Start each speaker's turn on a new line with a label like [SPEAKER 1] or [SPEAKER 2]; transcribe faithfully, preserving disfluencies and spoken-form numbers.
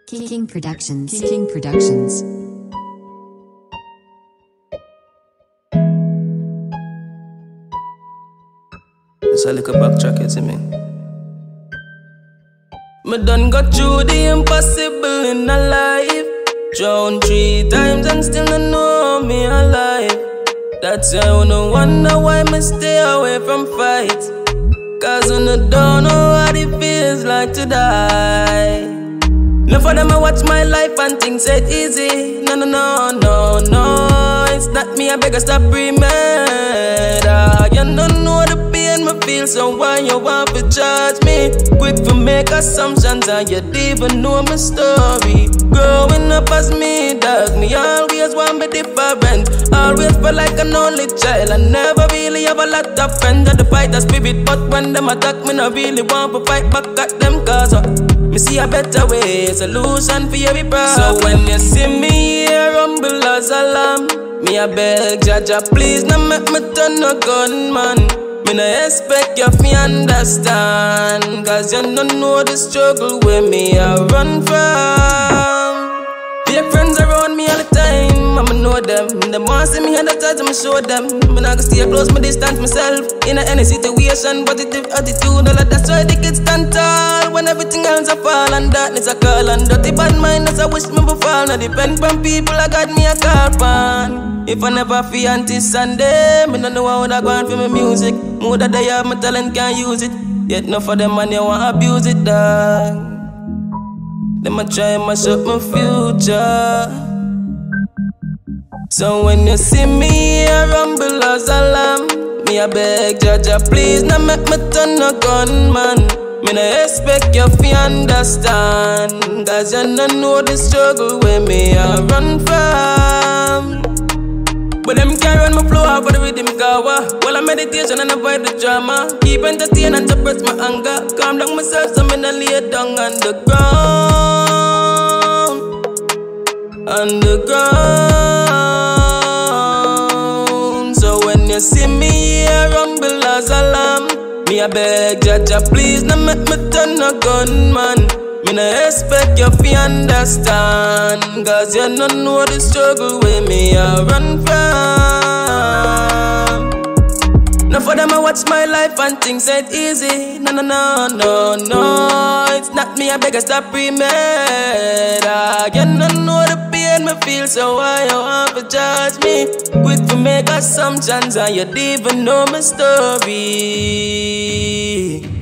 [SPEAKER 1] King Productions. King Productions.
[SPEAKER 2] It's a little backtrack, you see me. Me done got through the impossible in a life. Drowned three times and still don't know me alive. That's why I wanna wonder why me stay away from fights. Cause I don't know what it feels like to die. Now for them I watch my life and things said easy. No, no, no, no, no. It's not me, I beg you stop premeditating. You don't know the pain me feel, so why you want to judge me? Quick to make assumptions and you don't even know my story. Growing up as me, dog, me always want to be different. Always felt like an only child. I never really have a lot of friends. I fight the spirit, but when them attack me, I really want to fight back at them. Cause uh, me see a better way, solution for every problem. So when you see me here, humble as a lamb, me a beg Jaja, please no make me turn a gunman. Me no expect you to understand, cause you don't know the struggle where me I run from. Fake friends around me all the time, I'ma know them. Them want see me and the time I'ma show them. Me not gonna stay close, me distance myself. In any situation, positive attitude, all of that's why the kids stand tall. When everything else a fall and darkness a call, and dirty bad mind as I wish me before. Now depend on people, I got me a call fan. If I never feel until Sunday, me don't know how I go on for my music. More that they have my talent, can't use it. Yet no for them and they want abuse it, dog. Them a try mash up my future. So when you see me I rumble as a lamb, me a beg Jaja, please no make me turn a gunman. Me no expect you to understand, cause you don't know the struggle where me I run from. But them can't run my flow out for the rhythm kawa. While I meditation and avoid the drama, keep entertaining and suppress my anger. Calm down myself so me no lay down on the ground. On the ground. So when you see me here rumble as a lamb, me a beg Jaja, please no make me turn a gunman. Me no expect you to understand, cause you don't know the struggle where me I run from. Now for them I watch my life and things ain't easy. No, no, no, no, no. It's not me, I beg you stop premeditating. You don't know the pain me feel, so why you want to judge me? Quick to make assumptions and you don't even know my story.